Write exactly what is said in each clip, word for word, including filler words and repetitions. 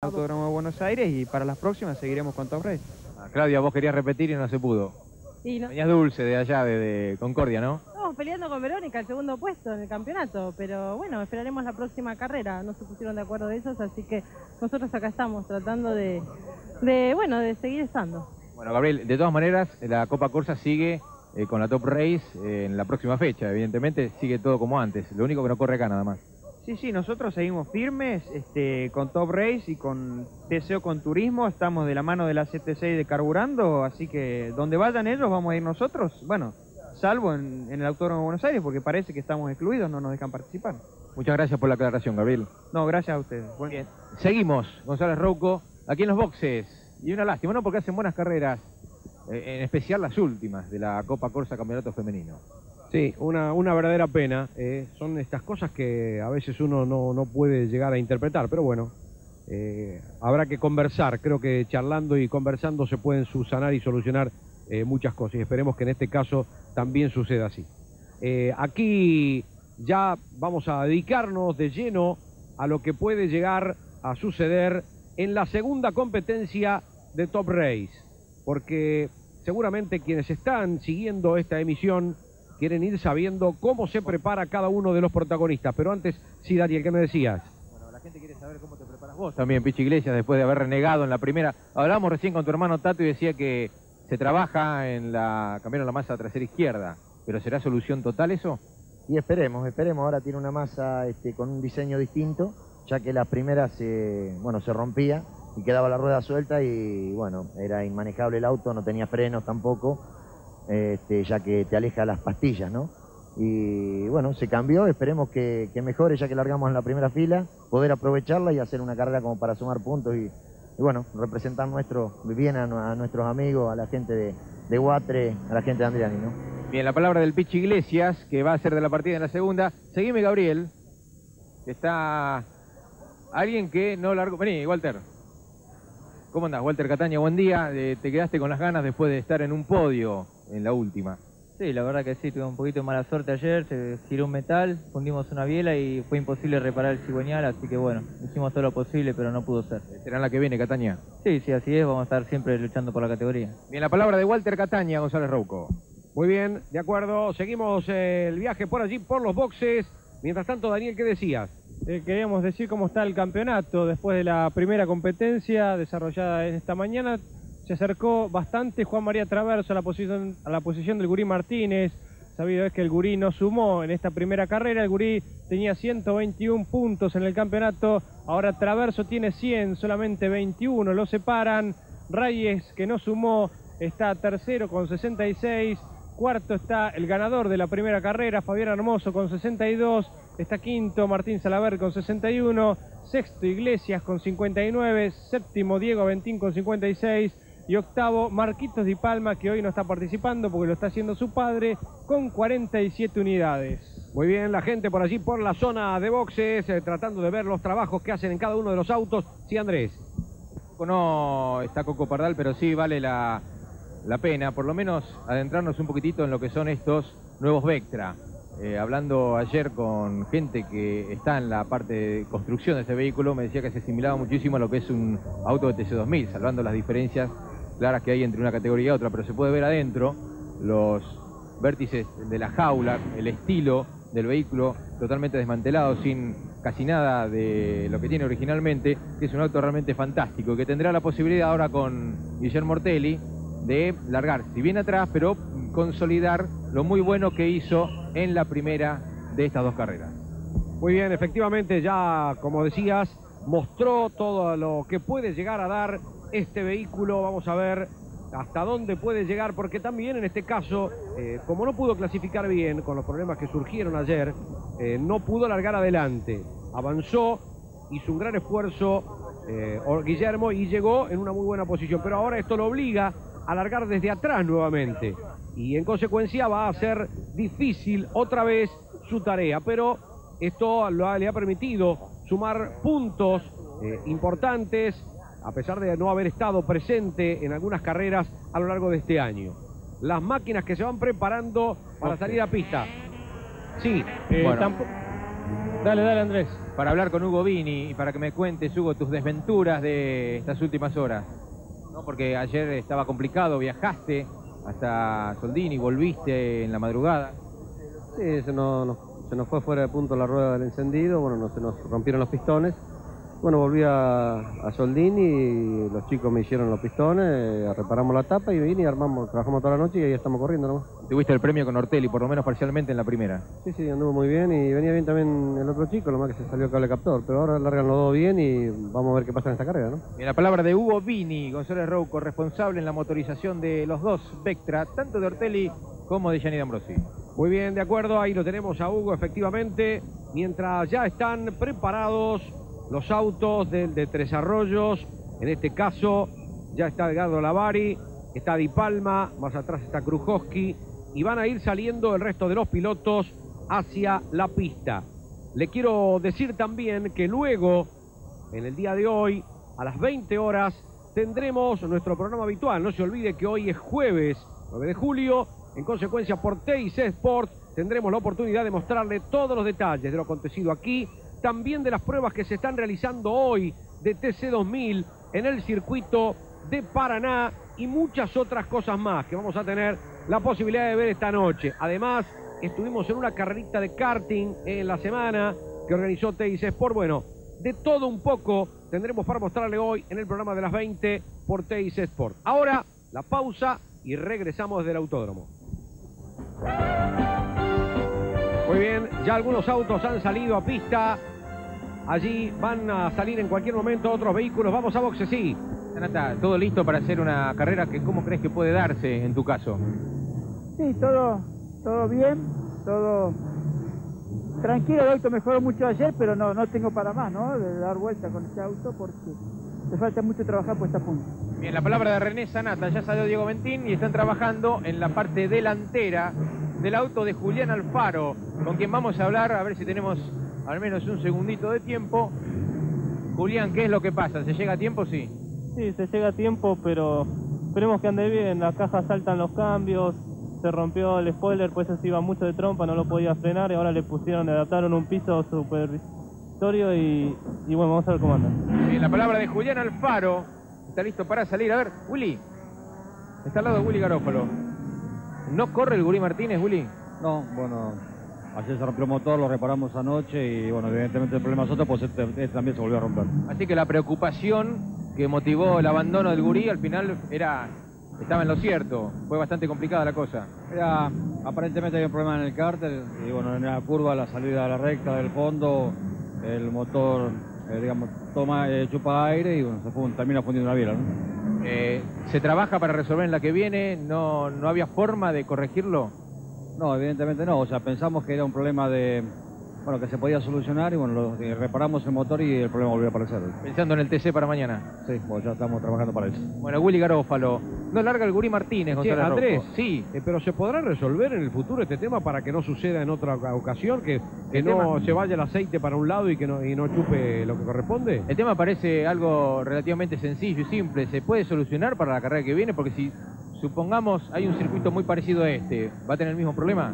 Autódromo de Buenos Aires y para las próximas seguiremos con Top Race. Ah, Claudia, vos querías repetir y no se pudo. Sí, no. Venías dulce de allá, de, de Concordia, ¿no? Estamos peleando con Verónica el segundo puesto en el campeonato, pero bueno, esperaremos la próxima carrera. No se pusieron de acuerdo de ellos, así que nosotros acá estamos tratando de, de bueno, de seguir estando. Bueno, Gabriel, de todas maneras, la Copa Corsa sigue eh, con la Top Race eh, en la próxima fecha. Evidentemente sigue todo como antes. Lo único que no corre acá nada más. Sí, sí, nosotros seguimos firmes este, con Top Race y con T C O con Turismo. Estamos de la mano de la C T C y de Carburando, así que donde vayan ellos vamos a ir nosotros. Bueno, salvo en, en el Autódromo de Buenos Aires, porque parece que estamos excluidos, no nos dejan participar. Muchas gracias por la aclaración, Gabriel. No, gracias a ustedes. Buen... Bien. Seguimos, González Rouco, aquí en los boxes. Y una lástima, ¿no? Porque hacen buenas carreras, eh, en especial las últimas de la Copa Corsa Campeonato Femenino. Sí, una, una verdadera pena. Eh. Son estas cosas que a veces uno no, no puede llegar a interpretar, pero bueno, eh, habrá que conversar. Creo que charlando y conversando se pueden subsanar y solucionar eh, muchas cosas. Y esperemos que en este caso también suceda así. Eh, aquí ya vamos a dedicarnos de lleno a lo que puede llegar a suceder en la segunda competencia de Top Race, porque seguramente quienes están siguiendo esta emisión quieren ir sabiendo cómo se prepara cada uno de los protagonistas. Pero antes, sí, Daniel, ¿qué me decías? Bueno, la gente quiere saber cómo te preparas vos también, Pichi Iglesias, después de haber renegado en la primera. Hablamos recién con tu hermano Tato y decía que se trabaja en la cambiaron la masa trasera izquierda, pero ¿será solución total eso? Y esperemos, esperemos. Ahora tiene una masa este, con un diseño distinto, ya que la primera se, bueno, se rompía y quedaba la rueda suelta y bueno, era inmanejable el auto, no tenía frenos tampoco, este, ya que te aleja las pastillas, ¿no? Y bueno, se cambió, esperemos que, que mejore, ya que largamos en la primera fila, poder aprovecharla y hacer una carrera como para sumar puntos y, y bueno, representar nuestro, bien a, a nuestros amigos, a la gente de, de Guatre, a la gente de Andriani, ¿no? Bien, la palabra del Pichi Iglesias, que va a ser de la partida en la segunda. Seguime, Gabriel, que está alguien que no largó. Vení, Walter. ¿Cómo andás, Walter Cataña? Buen día. Eh, te quedaste con las ganas después de estar en un podio en la última. Sí, la verdad que sí, tuve un poquito de mala suerte ayer, se giró un metal, fundimos una biela y fue imposible reparar el cigüeñal, así que bueno, hicimos todo lo posible, pero no pudo ser. ¿Será la que viene, Cataña? Sí, sí, así es, vamos a estar siempre luchando por la categoría. Bien, la palabra de Walter Cataña, González Rouco. Muy bien, de acuerdo, seguimos eh, el viaje por allí, por los boxes. Mientras tanto, Daniel, ¿qué decías? Eh, queríamos decir cómo está el campeonato después de la primera competencia desarrollada esta mañana. Se acercó bastante Juan María Traverso a la posición, a la posición del Gurí Martínez. Sabido es que el Gurí no sumó en esta primera carrera. El Gurí tenía ciento veintiún puntos en el campeonato. Ahora Traverso tiene cien, solamente veintiuno lo separan. Reyes, que no sumó, está tercero con sesenta y seis. Cuarto está el ganador de la primera carrera, Fabián Hermoso, con sesenta y dos. Está quinto Martín Salaver con sesenta y uno. Sexto Iglesias con cincuenta y nueve. Séptimo Diego Aventín con cincuenta y seis. Y octavo, Marquitos Di Palma, que hoy no está participando porque lo está haciendo su padre, con cuarenta y siete unidades. Muy bien, la gente por allí, por la zona de boxes, eh, tratando de ver los trabajos que hacen en cada uno de los autos. Sí, Andrés. No está Coco Pardal, pero sí vale la, la pena, por lo menos, adentrarnos un poquitito en lo que son estos nuevos Vectra. Eh, hablando ayer con gente que está en la parte de construcción de este vehículo, me decía que se asimilaba muchísimo a lo que es un auto de T C dos mil, salvando las diferencias claras que hay entre una categoría y otra, pero se puede ver adentro los vértices de la jaula, el estilo del vehículo totalmente desmantelado, sin casi nada de lo que tiene originalmente, que es un auto realmente fantástico, que tendrá la posibilidad ahora con Guillermo Ortelli de largar, si bien atrás, pero consolidar lo muy bueno que hizo en la primera de estas dos carreras. Muy bien, efectivamente, ya como decías, mostró todo lo que puede llegar a dar este vehículo. Vamos a ver hasta dónde puede llegar, porque también en este caso, eh, como no pudo clasificar bien con los problemas que surgieron ayer, eh, no pudo largar adelante. Avanzó, hizo un gran esfuerzo eh, Guillermo y llegó en una muy buena posición, pero ahora esto lo obliga a largar desde atrás nuevamente y en consecuencia va a ser difícil otra vez su tarea, pero esto lo ha, le ha permitido sumar puntos eh, importantes, a pesar de no haber estado presente en algunas carreras a lo largo de este año. Las máquinas que se van preparando para salir a pista. Sí, Eh, bueno. tampo- Dale, dale, Andrés. Para hablar con Hugo Vini y para que me cuentes, Hugo, tus desventuras de estas últimas horas. ¿No? Porque ayer estaba complicado, viajaste hasta Soldini, volviste en la madrugada. Sí, se nos, nos, se nos fue fuera de punto la rueda del encendido, bueno, no, se nos rompieron los pistones. Bueno, volví a, a Soldini y los chicos me hicieron los pistones, eh, reparamos la tapa y vine y armamos, trabajamos toda la noche y ahí estamos corriendo nomás. Tuviste el premio con Ortelli, por lo menos parcialmente en la primera. Sí, sí, anduvo muy bien y venía bien también el otro chico, lo más que se salió cable captor, pero ahora largan los dos bien y vamos a ver qué pasa en esta carrera, ¿no? Y la palabra de Hugo Vini, González Rouco, responsable en la motorización de los dos Vectra, tanto de Ortelli como de Gianni D'Ambrosi. Muy bien, de acuerdo, ahí lo tenemos a Hugo, efectivamente, mientras ya están preparados los autos del de Tres Arroyos, en este caso ya está Edgardo Lavari, está Di Palma, más atrás está Krujowski, y van a ir saliendo el resto de los pilotos hacia la pista. Le quiero decir también que luego, en el día de hoy, a las veinte horas, tendremos nuestro programa habitual. No se olvide que hoy es jueves nueve de julio, en consecuencia por T I C Sport tendremos la oportunidad de mostrarle todos los detalles de lo acontecido aquí, también de las pruebas que se están realizando hoy de T C dos mil en el circuito de Paraná y muchas otras cosas más que vamos a tener la posibilidad de ver esta noche. Además, estuvimos en una carrerita de karting en la semana que organizó T I C Sport. Bueno, de todo un poco tendremos para mostrarle hoy en el programa de las veinte por T I C Sport. Ahora, la pausa y regresamos desde el autódromo. Muy bien, ya algunos autos han salido a pista. Allí van a salir en cualquier momento otros vehículos. Vamos a boxe, sí. Sanata, ¿todo listo para hacer una carrera que cómo crees que puede darse en tu caso? Sí, todo, todo bien, todo tranquilo. El auto mejoró mucho ayer, pero no, no tengo para más, ¿no? De dar vuelta con este auto porque le falta mucho trabajar puesta a punto. Bien, la palabra de René Sanata, ya salió Diego Ventín y están trabajando en la parte delantera del auto de Julián Alfaro, con quien vamos a hablar, a ver si tenemos al menos un segundito de tiempo. Julián, ¿qué es lo que pasa? ¿Se llega a tiempo? Sí. Sí, se llega a tiempo, pero esperemos que ande bien. Las cajas saltan los cambios, se rompió el spoiler, pues se iba mucho de trompa, no lo podía frenar y ahora le pusieron, le adaptaron un piso supervisorio y, y bueno, vamos a ver cómo anda. Bien, la palabra de Julián Alfaro, está listo para salir. A ver, Willy, está al lado de Willy Garófalo. ¿No corre el Gurí Martínez, Willy? No, bueno, ayer se rompió el motor, lo reparamos anoche y bueno, evidentemente el problema es otro, pues este, este también se volvió a romper. Así que la preocupación que motivó el abandono del Gurí al final era, estaba en lo cierto, fue bastante complicada la cosa. Era, aparentemente había un problema en el cárter y bueno, en la curva, la salida a la recta del fondo, el motor, eh, digamos, toma, eh, chupa aire y bueno, se fue, termina fundiendo la biela, ¿no? Eh, ¿Se trabaja para resolver en la que viene? ¿No, no había forma de corregirlo? No, evidentemente no. O sea, pensamos que era un problema de, bueno, que se podía solucionar y bueno, lo, eh, reparamos el motor y el problema volvió a aparecer. Pensando en el T C para mañana. Sí, bueno, ya estamos trabajando para eso. Bueno, Willy Garófalo, no larga el Gurí Martínez, Sí, González Andrés, Rouco. Sí. eh, pero ¿se podrá resolver en el futuro este tema para que no suceda en otra ocasión? Que, que El no tema- se vaya el aceite para un lado y que no, y no chupe lo que corresponde. El tema parece algo relativamente sencillo y simple. ¿Se puede solucionar para la carrera que viene? Porque si, supongamos, hay un circuito muy parecido a este, ¿va a tener el mismo problema?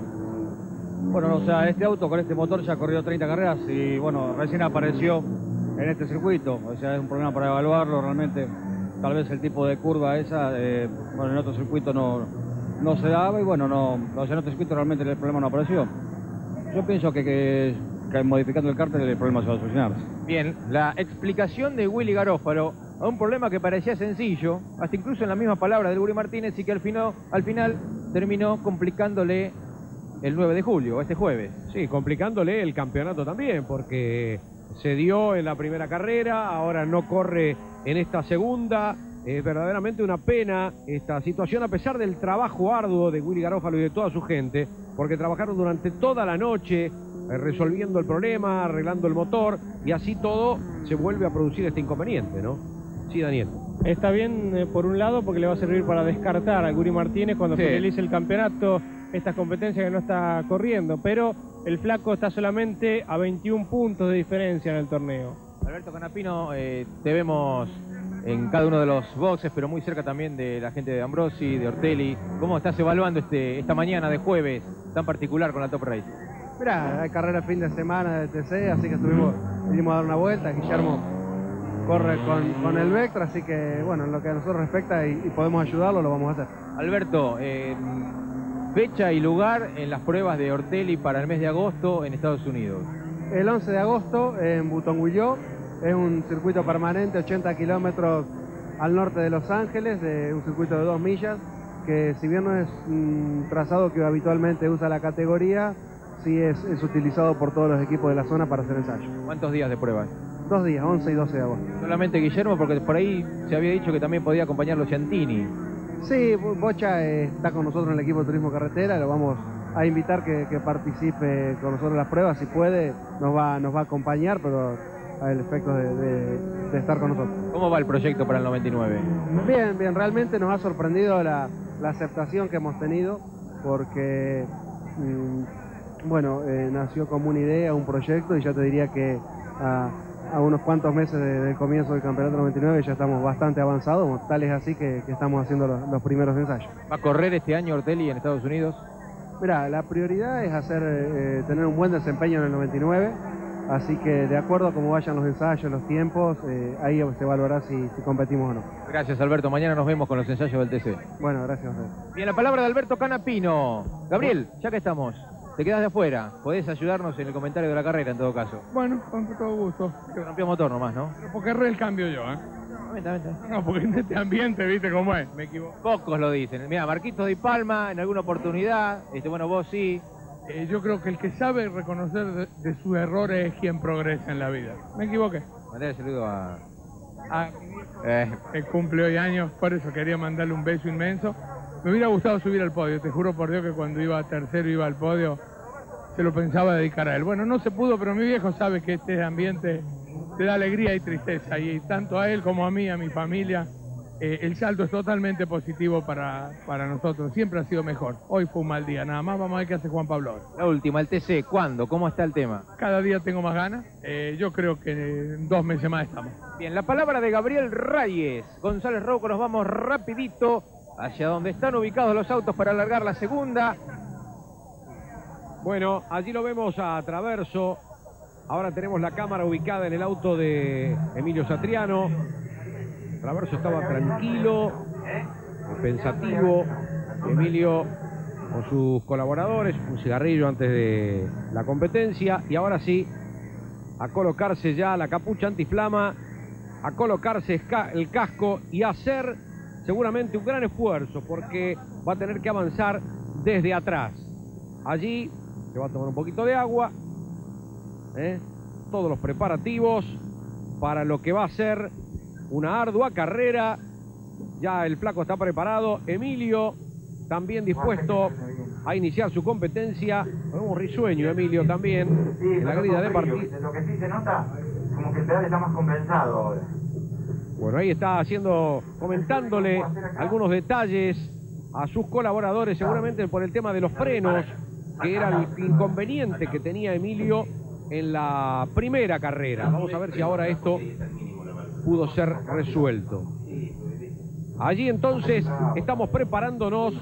Bueno, o sea, este auto con este motor ya ha corrido treinta carreras y bueno, recién apareció en este circuito. O sea, es un problema para evaluarlo realmente. Tal vez el tipo de curva esa, eh, bueno, en otro circuito no, no se daba y bueno, no, o sea, en otro circuito realmente el problema no apareció. Yo pienso que, que, que modificando el cárter el problema se va a solucionar. Bien, la explicación de Willy Garófalo a un problema que parecía sencillo, hasta incluso en la misma palabra del Gurí Martínez, y que al final, al final terminó complicándole el nueve de julio, este jueves. Sí, complicándole el campeonato también, porque se dio en la primera carrera, ahora no corre en esta segunda. Es verdaderamente una pena esta situación, a pesar del trabajo arduo de Willy Garófalo y de toda su gente, porque trabajaron durante toda la noche eh, resolviendo el problema, arreglando el motor, y así todo se vuelve a producir este inconveniente, ¿no? Sí, Daniel. Está bien eh, por un lado porque le va a servir para descartar a Gurí Martínez cuando Sí. finalice el campeonato estas competencias que no está corriendo, pero el flaco está solamente a veintiún puntos de diferencia en el torneo. Alberto Canapino, eh, te vemos en cada uno de los boxes, pero muy cerca también de la gente de D'Ambrosi, de Ortelli. ¿Cómo estás evaluando este, esta mañana de jueves tan particular con la Top Race? Mirá, hay carrera fin de semana de T C, así que estuvimos, vinimos a dar una vuelta. Guillermo corre con, con el Vectra, así que bueno, en lo que a nosotros respecta y, y podemos ayudarlo, lo vamos a hacer. Alberto, eh, fecha y lugar en las pruebas de Ortelli para el mes de agosto en Estados Unidos. El once de agosto en Buttonwillow, es un circuito permanente, ochenta kilómetros al norte de Los Ángeles, de un circuito de dos millas, que si bien no es un trazado que habitualmente usa la categoría, sí es, es utilizado por todos los equipos de la zona para hacer ensayos. ¿Cuántos días de pruebas? Dos días, once y doce de agosto. Solamente Guillermo, porque por ahí se había dicho que también podía acompañarlo Ciantini. Sí, Bocha eh, está con nosotros en el equipo de Turismo Carretera, lo vamos a invitar que, que participe con nosotros en las pruebas, si puede, nos va, nos va a acompañar, pero a el efecto de, de, de estar con nosotros. ¿Cómo va el proyecto para el noventa y nueve? Bien, bien, realmente nos ha sorprendido la, la aceptación que hemos tenido, porque, mmm, bueno, eh, nació como una idea, un proyecto, y ya te diría que a, a unos cuantos meses de, del comienzo del campeonato noventa y nueve ya estamos bastante avanzados, tal es así que, que estamos haciendo los, los primeros ensayos. ¿Va a correr este año Ortelli en Estados Unidos? Mirá, la prioridad es hacer, eh, tener un buen desempeño en el noventa y nueve, así que de acuerdo a cómo vayan los ensayos, los tiempos, eh, ahí se evaluará si, si competimos o no. Gracias, Alberto. Mañana nos vemos con los ensayos del T C. Bueno, gracias. Bien, la palabra de Alberto Canapino. Gabriel, ya que estamos, te quedas de afuera. Podés ayudarnos en el comentario de la carrera, en todo caso. Bueno, con todo gusto. Que rompió motor nomás, ¿no? Porque erré el cambio yo, ¿eh? Vente, vente. No, porque en este ambiente, viste cómo es, me equivoco. Pocos lo dicen. Mira, Marquitos Di Palma, en alguna oportunidad, este, bueno, vos sí. Eh, yo creo que el que sabe reconocer de, de sus errores es quien progresa en la vida. Me equivoqué. Mandale el saludo a... A Eh. que cumple hoy años, por eso quería mandarle un beso inmenso. Me hubiera gustado subir al podio, te juro por Dios que cuando iba a tercero iba al podio, se lo pensaba dedicar a él. Bueno, no se pudo, pero mi viejo sabe que este ambiente te da alegría y tristeza, y tanto a él como a mí, a mi familia, eh, el salto es totalmente positivo para, para nosotros, siempre ha sido mejor. Hoy fue un mal día, nada más, vamos a ver qué hace Juan Pablo ahora. La última, el T C, ¿cuándo? ¿Cómo está el tema? Cada día tengo más ganas, eh, yo creo que en dos meses más estamos. Bien, la palabra de Gabriel Reyes. González Rouco, nos vamos rapidito hacia donde están ubicados los autos para alargar la segunda. Bueno, allí lo vemos a Traverso. Ahora tenemos la cámara ubicada en el auto de Emilio Satriano. Traverso estaba tranquilo, pensativo. Emilio con sus colaboradores, un cigarrillo antes de la competencia. Y ahora sí, a colocarse ya la capucha antiflama, a colocarse el casco y a hacer seguramente un gran esfuerzo, porque va a tener que avanzar desde atrás. Allí se va a tomar un poquito de agua. ¿Eh? Todos los preparativos para lo que va a ser una ardua carrera. Ya el flaco está preparado. Emilio también dispuesto a iniciar su competencia. Un risueño Emilio también sí, en la grilla de partida. Lo que sí se nota, como que el pedal está más compensado ahora. Bueno, ahí está haciendo, comentándole algunos detalles a sus colaboradores, seguramente por el tema de los frenos, que era el inconveniente que tenía Emilio en la primera carrera. Vamos a ver si ahora esto pudo ser resuelto. Allí entonces estamos preparándonos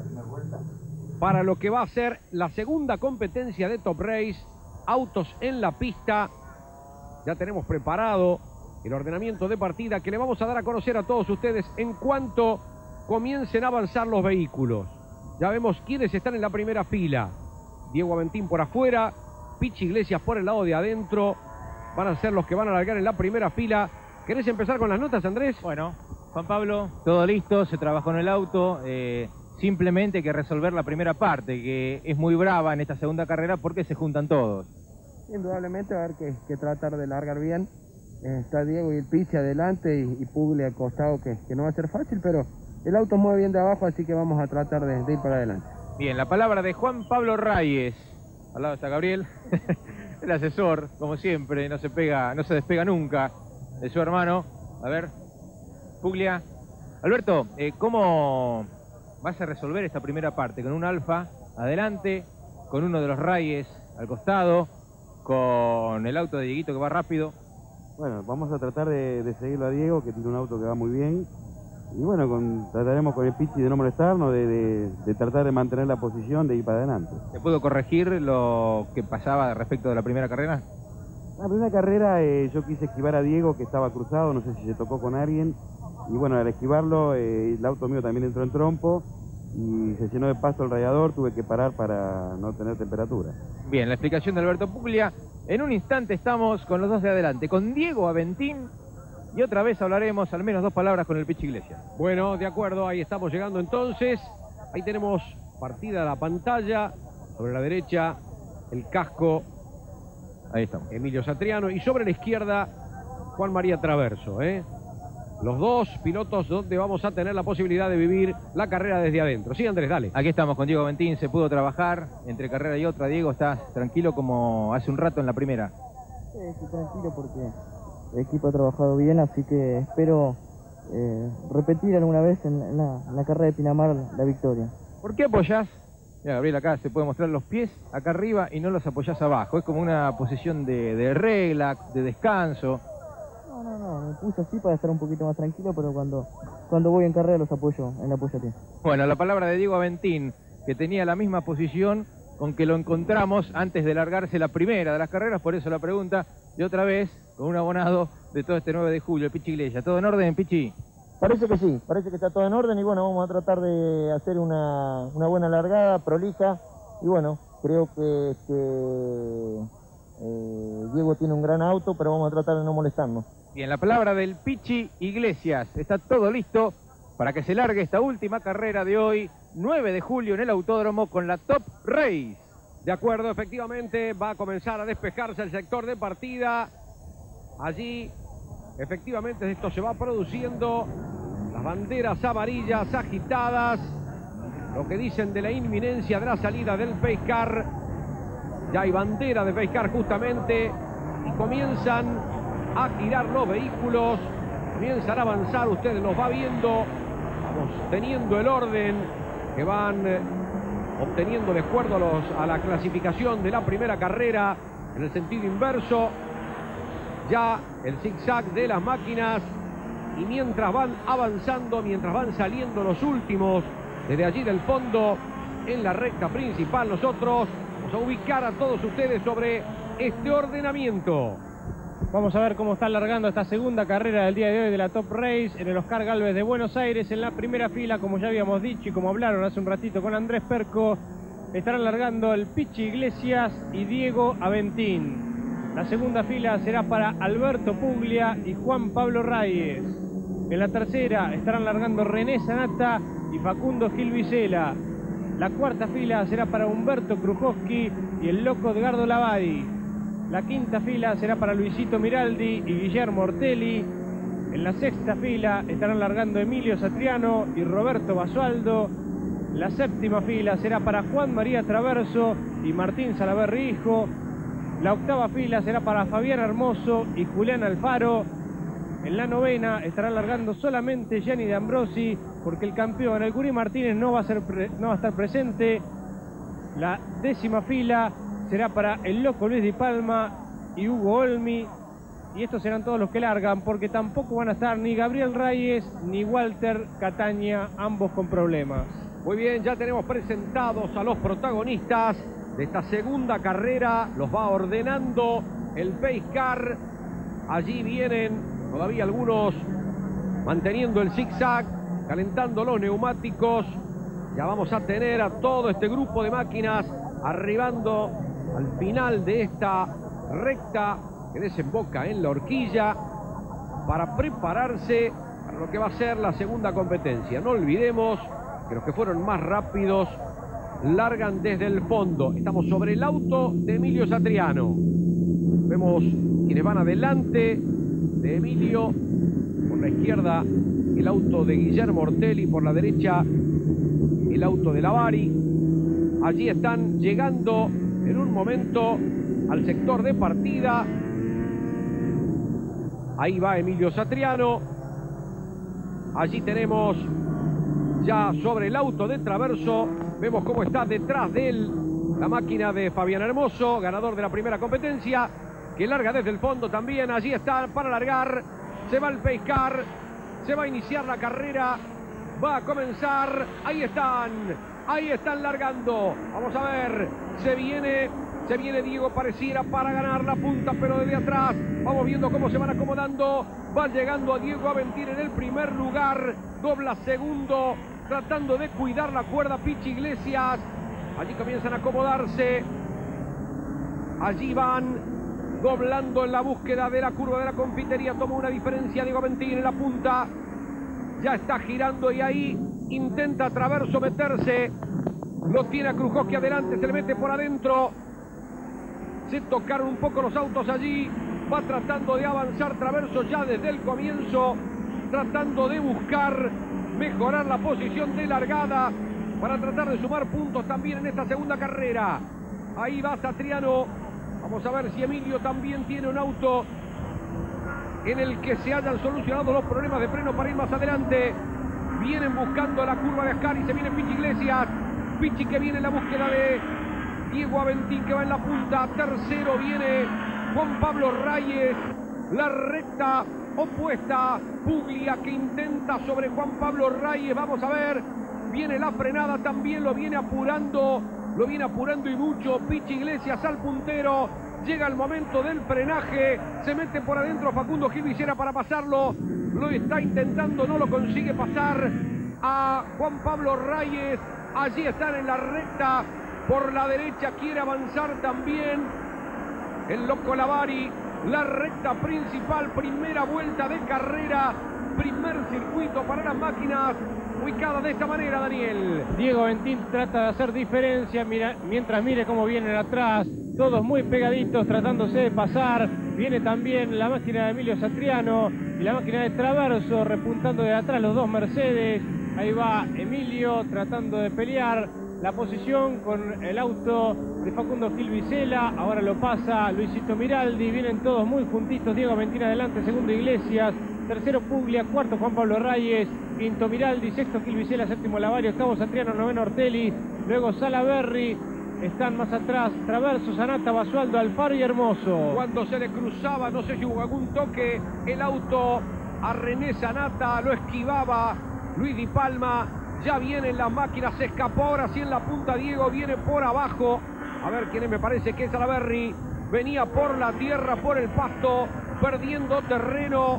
para lo que va a ser la segunda competencia de Top Race, autos en la pista. Ya tenemos preparado el ordenamiento de partida que le vamos a dar a conocer a todos ustedes en cuanto comiencen a avanzar los vehículos. Ya vemos quiénes están en la primera fila. Diego Aventín por afuera, Pichi Iglesias por el lado de adentro. Van a ser los que van a largar en la primera fila. ¿Querés empezar con las notas, Andrés? Bueno, Juan Pablo, todo listo, se trabajó en el auto. Eh, simplemente hay que resolver la primera parte, que es muy brava en esta segunda carrera porque se juntan todos. Indudablemente va a haber que, que tratar de largar bien. Eh, está Diego y el Pichi adelante y, y Puglia al costado, que, que no va a ser fácil, pero el auto mueve bien de abajo, así que vamos a tratar de, de ir para adelante. Bien, la palabra de Juan Pablo Reyes. Al lado está Gabriel, el asesor, como siempre, no se pega, no se despega nunca de su hermano. A ver, Puglia. Alberto, eh, ¿cómo vas a resolver esta primera parte? Con un Alfa adelante, con uno de los Reyes al costado, con el auto de Dieguito que va rápido. Bueno, vamos a tratar de, de seguirlo a Diego, que tiene un auto que va muy bien. y bueno, con, trataremos con el Pichi de no molestarnos, de, de, de tratar de mantener la posición, de ir para adelante. ¿Se pudo corregir lo que pasaba respecto de la primera carrera? La primera carrera eh, yo quise esquivar a Diego, que estaba cruzado, no sé si se tocó con alguien, y bueno, al esquivarlo eh, el auto mío también entró en trompo y se llenó de pasto el radiador, tuve que parar para no tener temperatura. Bien, la explicación de Alberto Puglia. En un instante estamos con los dos de adelante, con Diego Aventín, y otra vez hablaremos al menos dos palabras con el Pichi Iglesias. Bueno, de acuerdo, ahí estamos llegando entonces. Ahí tenemos partida la pantalla, sobre la derecha el casco. Ahí estamos. Emilio Satriano, y sobre la izquierda Juan María Traverso, ¿eh? Los dos pilotos donde vamos a tener la posibilidad de vivir la carrera desde adentro. Sí, Andrés, dale. Aquí estamos con Diego Aventín, se pudo trabajar entre carrera y otra. Diego, ¿estás tranquilo como hace un rato en la primera? Sí, estoy tranquilo porque el equipo ha trabajado bien, así que espero eh, repetir alguna vez en, en, la, en la carrera de Pinamar la victoria. ¿Por qué apoyás? Mira, Gabriel, acá se puede mostrar los pies acá arriba y no los apoyás abajo. Es como una posición de, de regla, de descanso. No, no, no, me puse así para estar un poquito más tranquilo, pero cuando, cuando voy en carrera los apoyo en la apoyatina. Bueno, la palabra de Diego Aventín, que tenía la misma posición con que lo encontramos antes de largarse la primera de las carreras, por eso la pregunta, y otra vez con un abonado de todo este nueve de julio, el Pichi Iglesias. ¿Todo en orden, Pichi? Parece que sí, parece que está todo en orden y bueno, vamos a tratar de hacer una, una buena largada, prolija, y bueno, creo que este, eh, Diego tiene un gran auto, pero vamos a tratar de no molestarnos. Bien, la palabra del Pichi Iglesias. Está todo listo para que se largue esta última carrera de hoy, nueve de julio en el autódromo con la Top Race. De acuerdo, efectivamente va a comenzar a despejarse el sector de partida. Allí, efectivamente, esto se va produciendo. Las banderas amarillas agitadas, lo que dicen de la inminencia de la salida del Pace Car. Ya hay bandera de Pace Car justamente y comienzan a girar los vehículos, comienzan a avanzar, ustedes los va viendo, vamos teniendo el orden que van eh, obteniendo de acuerdo a, los, a la clasificación de la primera carrera en el sentido inverso. Ya el zigzag de las máquinas, y mientras van avanzando, mientras van saliendo los últimos desde allí del fondo en la recta principal, nosotros vamos a ubicar a todos ustedes sobre este ordenamiento. Vamos a ver cómo está largando esta segunda carrera del día de hoy de la Top Race en el Oscar Gálvez de Buenos Aires. En la primera fila, como ya habíamos dicho y como hablaron hace un ratito con Andrés Perco, estarán largando el Pichi Iglesias y Diego Aventín. La segunda fila será para Alberto Puglia y Juan Pablo Reyes. En la tercera estarán largando René Sanata y Facundo Gil Vicela. La cuarta fila será para Humberto Krujowski y el loco Edgardo Lavadi. La quinta fila será para Luisito Miraldi y Guillermo Ortelli. En la sexta fila estarán largando Emilio Satriano y Roberto Basualdo. La séptima fila será para Juan María Traverso y Martín Salaverry hijo. La octava fila será para Fabián Hermoso y Julián Alfaro. En la novena estará largando solamente Gianni de Ambrosi, porque el campeón, el Gurí Martínez, no va a, ser pre no va a estar presente. La décima fila será para el loco Luis Di Palma y Hugo Olmi. Y estos serán todos los que largan, porque tampoco van a estar ni Gabriel Reyes ni Walter Cataña, ambos con problemas. Muy bien, ya tenemos presentados a los protagonistas de esta segunda carrera. Los va ordenando el Pace Car. Allí vienen todavía algunos manteniendo el zigzag, calentando los neumáticos. Ya vamos a tener a todo este grupo de máquinas arribando al final de esta recta que desemboca en la horquilla para prepararse para lo que va a ser la segunda competencia. No olvidemos que los que fueron más rápidos largan desde el fondo. Estamos sobre el auto de Emilio Satriano. Vemos quienes van adelante de Emilio, por la izquierda el auto de Guillermo Ortelli, por la derecha el auto de Lavadi. Allí están llegando en un momento al sector de partida. Ahí va Emilio Satriano. Allí tenemos ya sobre el auto de Traverso, vemos cómo está detrás de él la máquina de Fabián Hermoso, ganador de la primera competencia, que larga desde el fondo también. Allí está para largar, se va el Pace Car, Se va a iniciar la carrera. Va a comenzar. Ahí están. Ahí están largando. Vamos a ver. Se viene. Se viene Diego, pareciera para ganar la punta, pero desde atrás. Vamos viendo cómo se van acomodando. Va llegando a Diego Aventín en el primer lugar. Dobla segundo. Tratando de cuidar la cuerda Pichi Iglesias. Allí comienzan a acomodarse. Allí van doblando en la búsqueda de la curva de la confitería. Toma una diferencia Diego Aventín en la punta. Ya está girando y ahí intenta Traverso meterse. Lo tiene a Krujowski adelante, se le mete por adentro. Se tocaron un poco los autos allí. Va tratando de avanzar Traverso ya desde el comienzo. Tratando de buscar mejorar la posición de largada para tratar de sumar puntos también en esta segunda carrera. Ahí va Satriano. Vamos a ver si Emilio también tiene un auto en el que se hayan solucionado los problemas de freno para ir más adelante. Vienen buscando la curva de Ascari, se viene Pichi Iglesias. Pichi que viene en la búsqueda de Diego Aventín, que va en la punta. Tercero viene Juan Pablo Reyes. La recta opuesta. Puglia que intenta sobre Juan Pablo Reyes. Vamos a ver. Viene la frenada también, lo viene apurando. Lo viene apurando y mucho. Pichi Iglesias al puntero. Llega el momento del frenaje. Se mete por adentro Facundo Gil Vicera para pasarlo. Lo está intentando, no lo consigue pasar a Juan Pablo Reyes. Allí están en la recta. Por la derecha quiere avanzar también el Loco Lavari. La recta principal, primera vuelta de carrera. Primer circuito para las máquinas. Ubicada de esta manera, Daniel. Diego Aventín trata de hacer diferencia mira, mientras mire cómo vienen atrás. Todos muy pegaditos tratándose de pasar. Viene también la máquina de Emilio Satriano y la máquina de Traverso repuntando de atrás los dos Mercedes. Ahí va Emilio tratando de pelear la posición con el auto de Facundo Gil Vicela. Ahora lo pasa Luisito Miraldi. Vienen todos muy juntitos. Diego Aventín adelante, segundo Iglesias. Tercero Puglia, cuarto Juan Pablo Reyes, quinto Miraldi, sexto Gil Vicela, séptimo Lavario, octavo Satriano, noveno Ortelli, luego Salaberry. Están más atrás Traverso, Zanata, Basualdo, Alfaro y Hermoso. Cuando se le cruzaba, no sé si hubo algún toque, el auto a René Zanata, lo esquivaba Luis Di Palma. Ya vienen las máquinas, se escapó ahora sí en la punta Diego, viene por abajo. A ver quién es, me parece que es Salaberry. Venía por la tierra, por el pasto, perdiendo terreno.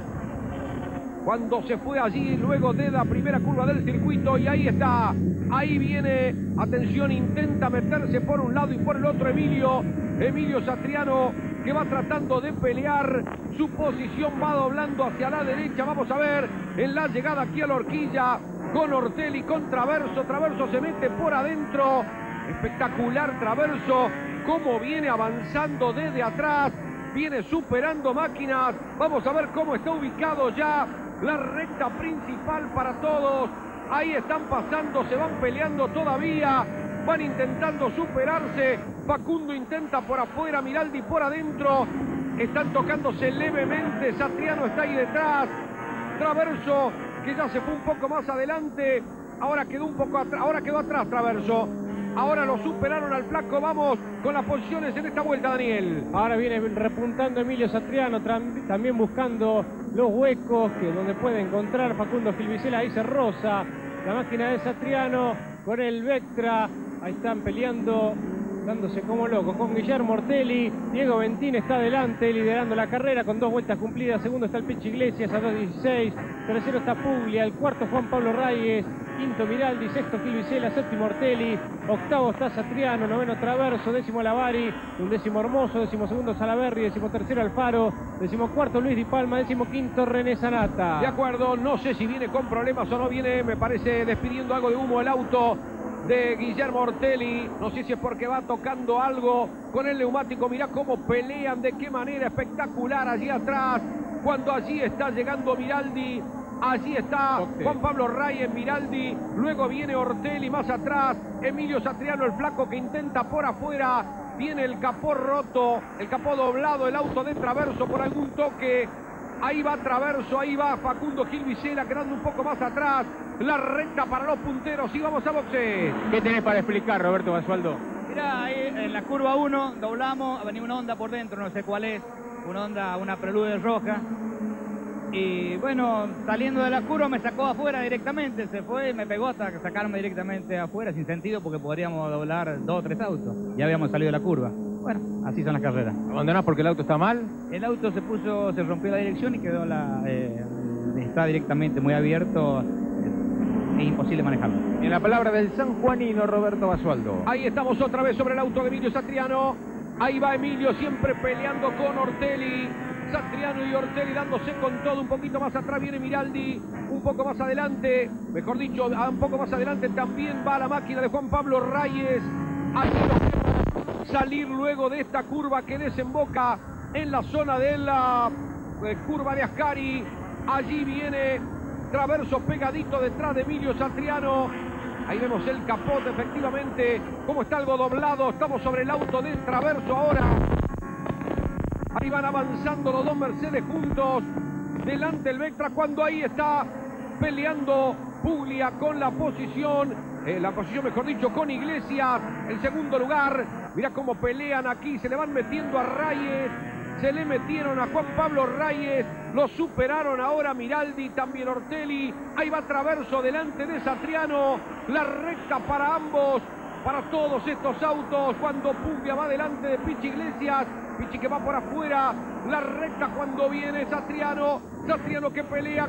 Cuando se fue allí, luego de la primera curva del circuito, y ahí está, ahí viene, atención, intenta meterse por un lado y por el otro Emilio, Emilio Satriano, que va tratando de pelear, su posición va doblando hacia la derecha, vamos a ver, en la llegada aquí a la horquilla, con Ortelli, con Traverso, Traverso se mete por adentro, espectacular Traverso, cómo viene avanzando desde atrás, viene superando máquinas, vamos a ver cómo está ubicado ya la recta principal para todos. Ahí están pasando, se van peleando todavía. Van intentando superarse. Facundo intenta por afuera, Miraldi por adentro. Están tocándose levemente. Satriano está ahí detrás. Traverso, que ya se fue un poco más adelante. Ahora quedó un poco atrás. Ahora quedó atrás Traverso. Ahora lo superaron al flaco. Vamos con las posiciones en esta vuelta, Daniel. Ahora viene repuntando Emilio Satriano, también buscando los huecos que donde puede encontrar Facundo Gil Vicela. Ahí se roza la máquina de Satriano con el Vectra. Ahí están peleando, dándose como locos con Guillermo Ortelli. Diego Aventín está adelante, liderando la carrera con dos vueltas cumplidas. Segundo está el Pichi Iglesias a dos dieciséis. Tercero está Puglia. El cuarto Juan Pablo Reyes. Quinto Miraldi, sexto Gil Vicela, séptimo Ortelli, octavo está Satriano, noveno Traverso, décimo Lavari, undécimo Hermoso, décimo segundo Salaberry, décimo tercero Alfaro, décimo cuarto Luis Di Palma, décimo quinto René Zanata. De acuerdo, no sé si viene con problemas o no viene, me parece despidiendo algo de humo el auto de Guillermo Ortelli, no sé si es porque va tocando algo con el neumático. Mirá cómo pelean, de qué manera espectacular allí atrás, cuando allí está llegando Miraldi. Allí está Juan Pablo Reyes, Miraldi, luego viene Ortelli más atrás, Emilio Satriano, el flaco que intenta por afuera, viene el capó roto, el capó doblado, el auto de Traverso por algún toque, ahí va Traverso, ahí va Facundo Gil Vicela quedando un poco más atrás, la recta para los punteros y vamos a boxes. ¿Qué tenés para explicar, Roberto Basualdo? Mirá, ahí en la curva uno doblamos, ha venido una Honda por dentro, no sé cuál es, una Honda, una Prelude roja. Y bueno, saliendo de la curva me sacó afuera directamente, se fue y me pegó hasta sacarme directamente afuera, sin sentido, porque podríamos doblar dos o tres autos. Ya habíamos salido de la curva. Bueno, así son las carreras. ¿Abandonás porque el auto está mal? El auto se puso, se rompió la dirección y quedó la... Eh, está directamente muy abierto, es imposible manejarlo. En la palabra del sanjuanino Roberto Basualdo. Ahí estamos otra vez sobre el auto de Emilio Satriano. Ahí va Emilio siempre peleando con Ortelli. Satriano y Ortelli dándose con todo. Un poquito más atrás viene Miraldi. Un poco más adelante, mejor dicho, un poco más adelante también va la máquina de Juan Pablo Reyes. Ahí nos salir luego de esta curva que desemboca en la zona de la eh, curva de Ascari. Allí viene Traverso pegadito detrás de Emilio Satriano. Ahí vemos el capot, efectivamente, cómo está algo doblado. Estamos sobre el auto de Traverso ahora. Ahí van avanzando los dos Mercedes juntos. Delante el Vectra, cuando ahí está peleando Puglia con la posición. Eh, la posición, mejor dicho, con Iglesias. El segundo lugar. Mira cómo pelean aquí. Se le van metiendo a Reyes. Se le metieron a Juan Pablo Reyes, lo superaron ahora Miraldi, también Ortelli. Ahí va Traverso delante de Satriano. La recta para ambos, para todos estos autos. Cuando Puglia va delante de Pichi Iglesias. Pichi que va por afuera. La recta cuando viene Satriano. Satriano que pelea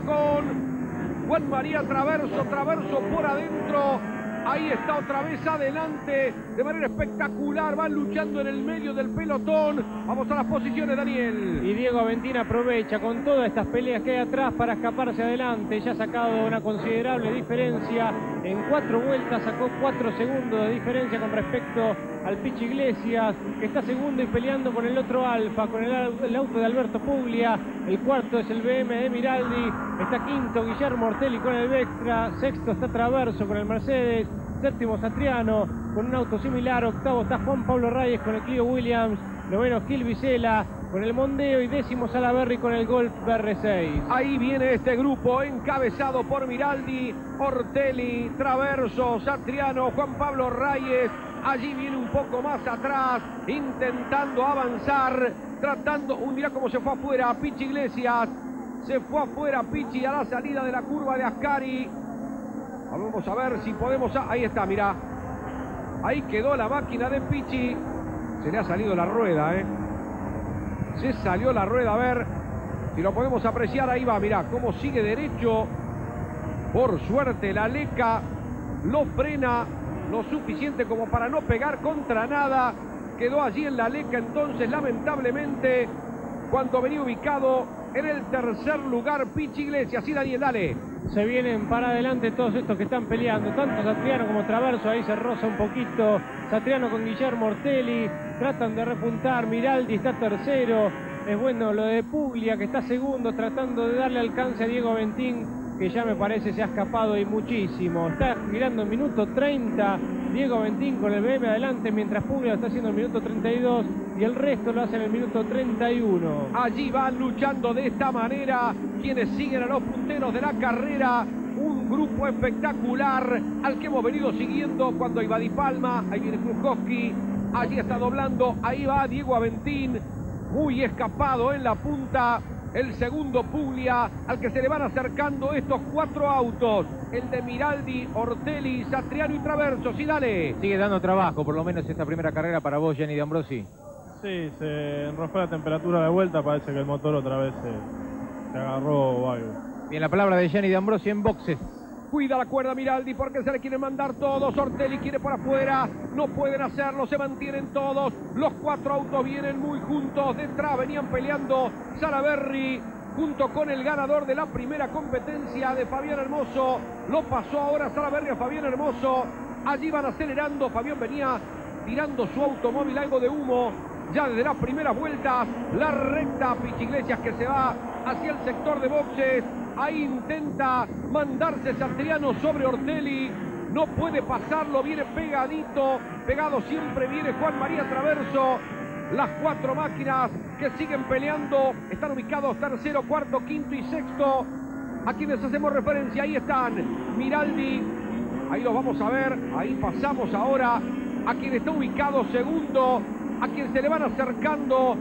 con Juan María Traverso. Traverso por adentro. Ahí está otra vez adelante, de manera espectacular, van luchando en el medio del pelotón. Vamos a las posiciones, Daniel. Y Diego Aventín aprovecha con todas estas peleas que hay atrás para escaparse adelante. Ya ha sacado una considerable diferencia. En cuatro vueltas sacó cuatro segundos de diferencia con respecto al Pichi Iglesias, que está segundo y peleando con el otro Alfa, con el, el auto de Alberto Puglia. El cuarto es el B M de Miraldi. Está quinto Guillermo Ortelli con el Vectra. Sexto está Traverso con el Mercedes. Séptimo Satriano con un auto similar. Octavo está Juan Pablo Reyes con el Clio Williams. Noveno Gil Vicela con el Mondeo. Y décimo Salaberry con el Golf B R seis. Ahí viene este grupo encabezado por Miraldi, Ortelli, Traverso, Satriano, Juan Pablo Reyes. Allí viene un poco más atrás, intentando avanzar, tratando... Uh, mirá cómo se fue afuera Pichi Iglesias. Se fue afuera Pichi a la salida de la curva de Ascari. Vamos a ver si podemos... Ahí está, mirá. Ahí quedó la máquina de Pichi. Se le ha salido la rueda, ¿eh? Se salió la rueda, a ver si lo podemos apreciar. Ahí va, mirá, cómo sigue derecho. Por suerte la Leca lo frena lo suficiente como para no pegar contra nada. Quedó allí en la Leca, entonces, lamentablemente, cuando venía ubicado en el tercer lugar Pichi Iglesias. Sí, Daniel, dale. Se vienen para adelante todos estos que están peleando, tanto Satriano como Traverso. Ahí se roza un poquito Satriano con Guillermo Ortelli, tratan de repuntar. Miraldi está tercero. Es bueno lo de Puglia, que está segundo, tratando de darle alcance a Diego Aventín, que ya me parece se ha escapado y muchísimo. Está girando en minuto treinta Diego Aventín con el B M adelante, mientras Puglia está haciendo el minuto treinta y dos y el resto lo hace en el minuto treinta y uno. Allí van luchando de esta manera quienes siguen a los punteros de la carrera. Un grupo espectacular al que hemos venido siguiendo cuando iba Di Palma. Ahí viene Krukowski, allí está doblando, ahí va Diego Aventín, muy escapado en la punta. El segundo Puglia, al que se le van acercando estos cuatro autos. El de Miraldi, Ortelli, Satriano y Traverso. Sí, dale. Sigue dando trabajo, por lo menos esta primera carrera para vos, Gianni D'Ambrosi. Sí, se enroscó la temperatura de vuelta. Parece que el motor otra vez se, se agarró o algo. Bien, la palabra de Gianni D'Ambrosi en boxes. Cuida la cuerda Miraldi porque se le quieren mandar todos. Ortelli quiere por afuera. No pueden hacerlo. Se mantienen todos. Los cuatro autos vienen muy juntos. Detrás venían peleando Salaberry junto con el ganador de la primera competencia de Fabián Hermoso. Lo pasó ahora Salaberry a Fabián Hermoso. Allí van acelerando. Fabián venía tirando su automóvil algo de humo ya desde las primeras vueltas. La recta Pichi Iglesias que se va hacia el sector de boxes. Ahí intenta mandarse Satriano sobre Ortelli. No puede pasarlo, viene pegadito. Pegado siempre viene Juan María Traverso. Las cuatro máquinas que siguen peleando están ubicados tercero, cuarto, quinto y sexto. A quienes hacemos referencia, ahí están Miraldi. Ahí los vamos a ver. Ahí pasamos ahora a quien está ubicado segundo. A quien se le van acercando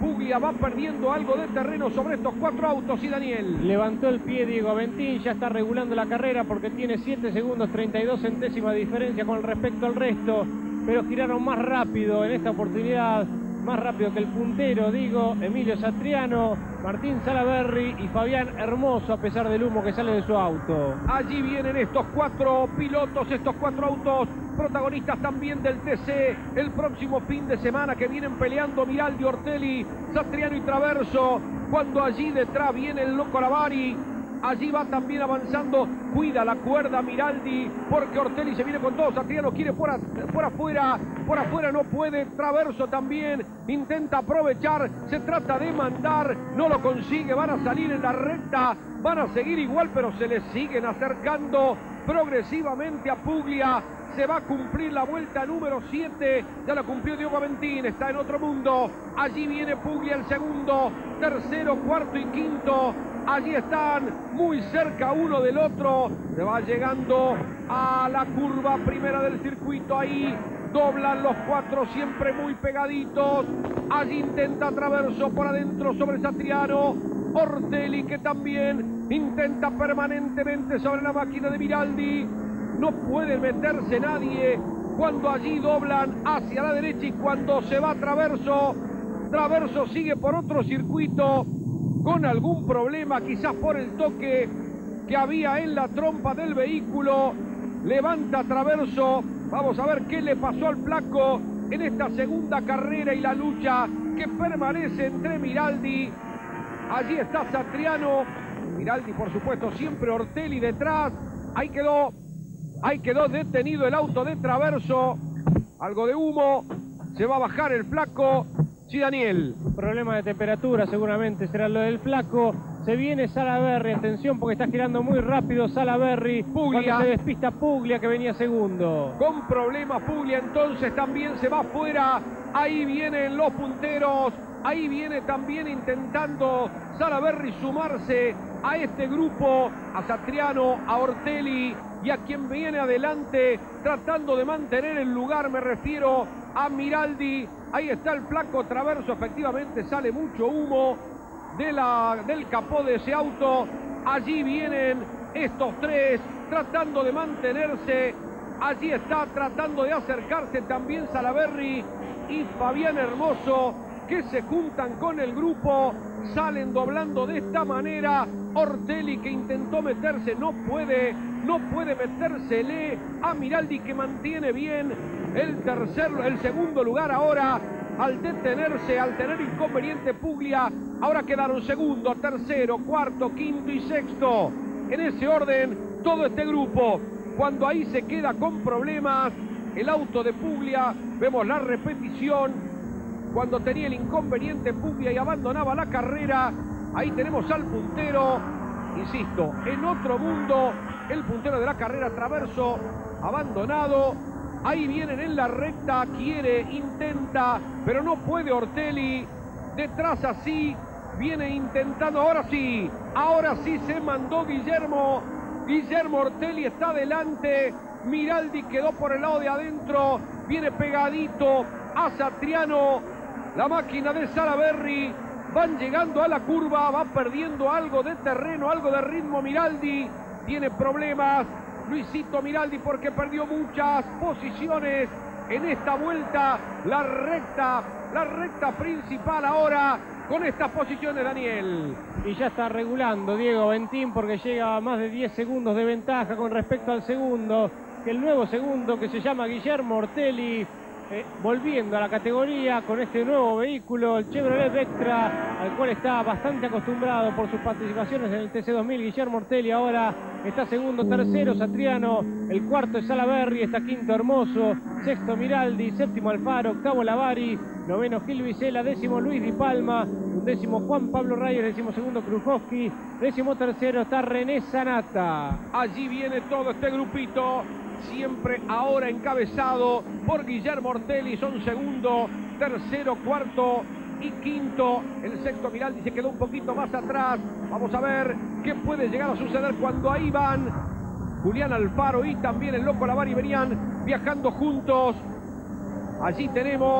Puglia va perdiendo algo de terreno sobre estos cuatro autos y Daniel. Levantó el pie Diego Aventín, ya está regulando la carrera porque tiene siete segundos, treinta y dos centésimas de diferencia con respecto al resto, pero giraron más rápido en esta oportunidad, más rápido que el puntero, digo, Emilio Satriano, Martín Salaverry y Fabián Hermoso, a pesar del humo que sale de su auto. Allí vienen estos cuatro pilotos, estos cuatro autos, protagonistas también del T C, el próximo fin de semana, que vienen peleando Miraldi, Ortelli, Satriano y Traverso, cuando allí detrás viene el loco Lavari. Allí va también avanzando, cuida la cuerda Miraldi, porque Ortelli se viene con todo, Satriano quiere por, a, por afuera, por afuera no puede, Traverso también intenta aprovechar, se trata de mandar, no lo consigue, van a salir en la recta, van a seguir igual, pero se les siguen acercando progresivamente a Puglia. Se va a cumplir la vuelta número siete, ya la cumplió Diego Aventín, está en otro mundo. Allí viene Puglia el segundo, tercero, cuarto y quinto. Allí están muy cerca uno del otro. Se va llegando a la curva primera del circuito. Ahí doblan los cuatro siempre muy pegaditos. Allí intenta Traverso por adentro sobre Satriano. Ortelli, que también intenta permanentemente sobre la máquina de Miraldi. No puede meterse nadie cuando allí doblan hacia la derecha y cuando se va Traverso. Traverso sigue por otro circuito con algún problema, quizás por el toque que había en la trompa del vehículo. Levanta Traverso. Vamos a ver qué le pasó al flaco en esta segunda carrera y la lucha que permanece entre Miraldi. Allí está Satriano. Miraldi, por supuesto, siempre Ortelli detrás. Ahí quedó. Ahí quedó detenido el auto de Traverso. Algo de humo. Se va a bajar el flaco. Sí, Daniel. Problema de temperatura seguramente será lo del flaco. Se viene Salaverry, atención porque está girando muy rápido Salaverry. Puglia. Se despista Puglia, que venía segundo. Con problemas Puglia, entonces también se va afuera. Ahí vienen los punteros. Ahí viene también intentando Salaverry sumarse a este grupo, a Satriano, a Ortelli y a quien viene adelante tratando de mantener el lugar, me refiero a Miraldi. Ahí está el flaco Traverso, efectivamente sale mucho humo de la, del capó de ese auto. Allí vienen estos tres tratando de mantenerse. Allí está tratando de acercarse también Salaverry y Fabián Hermoso, que se juntan con el grupo, salen doblando de esta manera. Ortelli, que intentó meterse, no puede, no puede metérsele a Miraldi, que mantiene bien el tercer, el segundo lugar ahora. Al detenerse, al tener inconveniente Puglia, ahora quedaron segundo, tercero, cuarto, quinto y sexto. En ese orden, todo este grupo. Cuando ahí se queda con problemas el auto de Puglia, vemos la repetición. Cuando tenía el inconveniente Puglia y abandonaba la carrera, ahí tenemos al puntero, insisto, en otro mundo, el puntero de la carrera, Traverso, abandonado. Ahí vienen en la recta, quiere, intenta, pero no puede Ortelli. Detrás así, viene intentando, ahora sí, ahora sí se mandó Guillermo. Guillermo Ortelli está adelante, Miraldi quedó por el lado de adentro, viene pegadito a Satriano. La máquina de Salaverry, van llegando a la curva, va perdiendo algo de terreno, algo de ritmo Miraldi, tiene problemas Luisito Miraldi porque perdió muchas posiciones en esta vuelta. La recta, la recta principal ahora con estas posiciones, Daniel. Y ya está regulando Diego Aventín porque llega a más de diez segundos de ventaja con respecto al segundo, que el nuevo segundo, que se llama Guillermo Ortelli. Eh, volviendo a la categoría con este nuevo vehículo, el Chevrolet Vectra, al cual está bastante acostumbrado por sus participaciones en el T C dos mil. Guillermo Ortelli ahora está segundo, tercero Satriano, el cuarto es Salaverry, está quinto Hermoso, sexto Miraldi, séptimo Alfaro, octavo Lavari, noveno Gil Vicela, décimo Luis Di Palma, undécimo Juan Pablo Reyes, décimo segundo Krujowski, décimo tercero está René Sanata. Allí viene todo este grupito, siempre ahora encabezado por Guillermo Ortelli. Son segundo, tercero, cuarto y quinto. El sexto Miraldi se quedó un poquito más atrás. Vamos a ver qué puede llegar a suceder cuando ahí van Julián Alfaro y también el loco Lavari, venían viajando juntos. Allí tenemos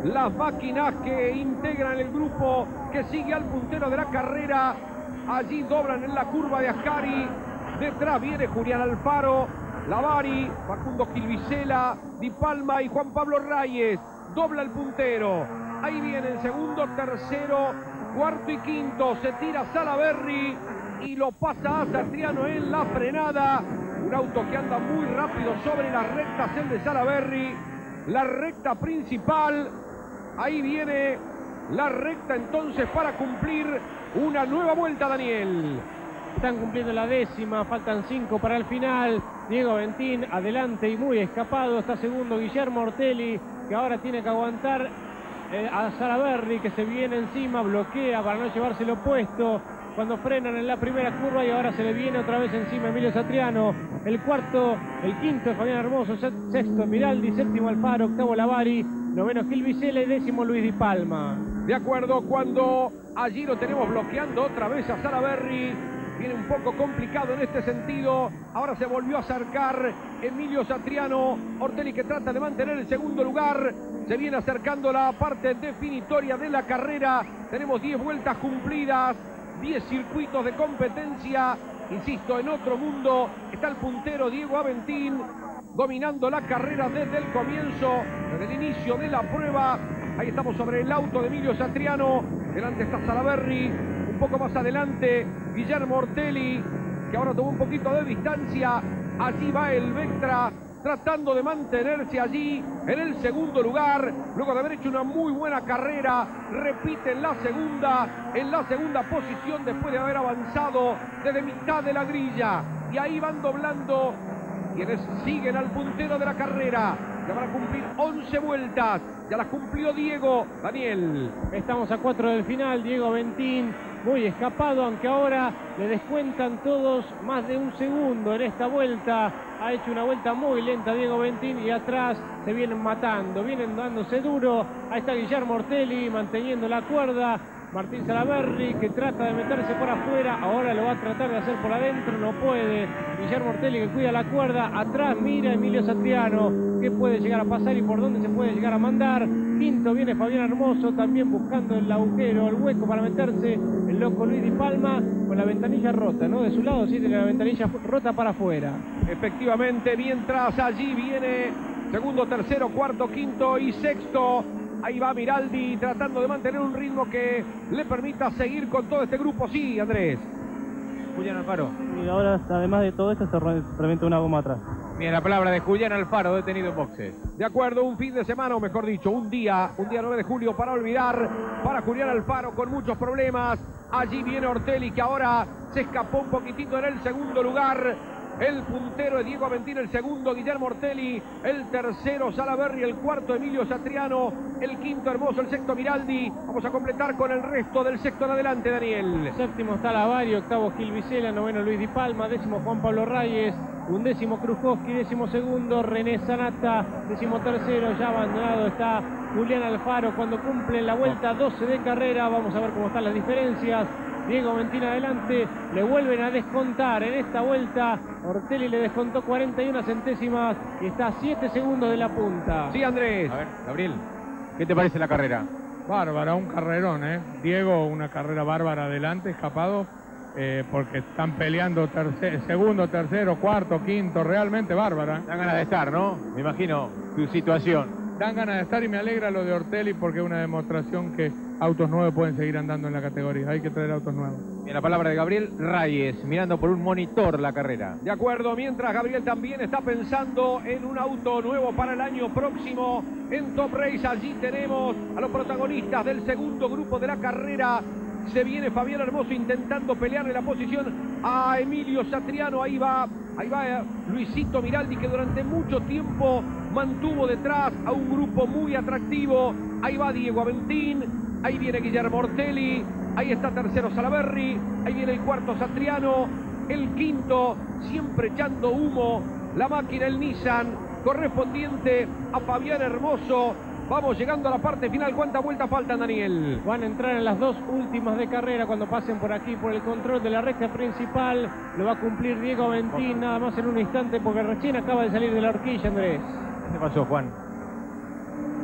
las máquinas que integran el grupo que sigue al puntero de la carrera. Allí doblan en la curva de Ascari. Detrás viene Julián Alfaro, Lavari, Facundo Quilvisela, Di Palma y Juan Pablo Reyes. Dobla el puntero. Ahí viene el segundo, tercero, cuarto y quinto. Se tira Salaberry y lo pasa a Satriano en la frenada. Un auto que anda muy rápido sobre las rectas, el de Salaberry. La recta principal. Ahí viene la recta entonces para cumplir una nueva vuelta, Daniel. Están cumpliendo la décima, faltan cinco para el final. Diego Aventín adelante y muy escapado. Está segundo Guillermo Ortelli, que ahora tiene que aguantar eh, a Salaberry, que se viene encima, bloquea para no llevarse lo puesto cuando frenan en la primera curva, y ahora se le viene otra vez encima Emilio Satriano. El cuarto, el quinto es Fabián Hermoso, sexto Miraldi, séptimo Alfaro, octavo Lavari, noveno Quilvisela y décimo Luis Di Palma. De acuerdo, cuando allí lo tenemos bloqueando otra vez a Salaberry. Viene un poco complicado en este sentido. Ahora se volvió a acercar Emilio Satriano. Ortelli, que trata de mantener el segundo lugar. Se viene acercando la parte definitoria de la carrera. Tenemos diez vueltas cumplidas, diez circuitos de competencia. Insisto, en otro mundo está el puntero Diego Aventín, dominando la carrera desde el comienzo, desde el inicio de la prueba. Ahí estamos sobre el auto de Emilio Satriano. Delante está Salaberry. Un poco más adelante Guillermo Ortelli, que ahora tomó un poquito de distancia. Allí va el Vectra, tratando de mantenerse allí en el segundo lugar, luego de haber hecho una muy buena carrera. Repite en la segunda, en la segunda posición después de haber avanzado desde mitad de la grilla. Y ahí van doblando quienes siguen al puntero de la carrera. Ya van a cumplir once vueltas. Ya las cumplió Diego. Daniel. Estamos a cuatro del final. Diego Aventín muy escapado, aunque ahora le descuentan todos más de un segundo en esta vuelta. Ha hecho una vuelta muy lenta Diego Aventín y atrás se vienen matando, vienen dándose duro. Ahí está Guillermo Ortelli manteniendo la cuerda. Martín Salaberry, que trata de meterse por afuera, ahora lo va a tratar de hacer por adentro, no puede. Guillermo Ortelli, que cuida la cuerda, atrás mira Emilio Satriano, qué puede llegar a pasar y por dónde se puede llegar a mandar. Quinto viene Fabián Hermoso, también buscando el agujero, el hueco para meterse. El loco Luis Di Palma con la ventanilla rota, ¿no? De su lado sí tiene la ventanilla rota para afuera. Efectivamente, mientras allí viene segundo, tercero, cuarto, quinto y sexto. Ahí va Miraldi tratando de mantener un ritmo que le permita seguir con todo este grupo. Sí, Andrés. Julián Alfaro. Y ahora, además de todo esto, se reventó una goma atrás. Bien, la palabra de Julián Alfaro, detenido en boxes. De acuerdo, un fin de semana, o mejor dicho, un día, un día nueve de julio para olvidar para Julián Alfaro, con muchos problemas. Allí viene Ortelli, que ahora se escapó un poquitito en el segundo lugar. El puntero es Diego Aventín, el segundo Guillermo Ortelli, el tercero Salaberry, el cuarto Emilio Satriano, el quinto Hermoso, el sexto Miraldi. Vamos a completar con el resto del sexto en adelante, Daniel. Séptimo está Lavari, octavo Quilvisela, noveno Luis Di Palma, décimo Juan Pablo Reyes, undécimo Krujowski, décimo segundo René Sanata, décimo tercero ya abandonado está Julián Alfaro cuando cumple la vuelta doce de carrera. Vamos a ver cómo están las diferencias. Diego Aventín adelante, le vuelven a descontar en esta vuelta. Ortelli le descontó cuarenta y una centésimas y está a siete segundos de la punta. Sí, Andrés. A ver, Gabriel, ¿qué te parece la carrera? Bárbara, un carrerón, ¿eh? Diego, una carrera bárbara adelante, escapado, eh, porque están peleando tercer, segundo, tercero, cuarto, quinto, realmente bárbara. Dan ganas de estar, ¿no? Me imagino tu situación. Dan ganas de estar y me alegra lo de Ortelli porque es una demostración que autos nuevos pueden seguir andando en la categoría. Hay que traer autos nuevos. Bien, la palabra de Gabriel Reyes, mirando por un monitor la carrera. De acuerdo, mientras Gabriel también está pensando en un auto nuevo para el año próximo. En Top Race allí tenemos a los protagonistas del segundo grupo de la carrera. Se viene Fabián Hermoso intentando pelearle la posición a Emilio Satriano. Ahí va, ahí va Luisito Miraldi, que durante mucho tiempo mantuvo detrás a un grupo muy atractivo. Ahí va Diego Aventín, ahí viene Guillermo Ortelli, ahí está tercero Salaberry, ahí viene el cuarto Satriano, el quinto siempre echando humo la máquina, el Nissan, correspondiente a Fabián Hermoso. Vamos llegando a la parte final. ¿Cuántas vueltas faltan, Daniel? Van a entrar en las dos últimas de carrera cuando pasen por aquí, por el control de la recta principal. Lo va a cumplir Diego Aventín nada más en un instante porque recién acaba de salir de la horquilla, Andrés. ¿Qué pasó, Juan?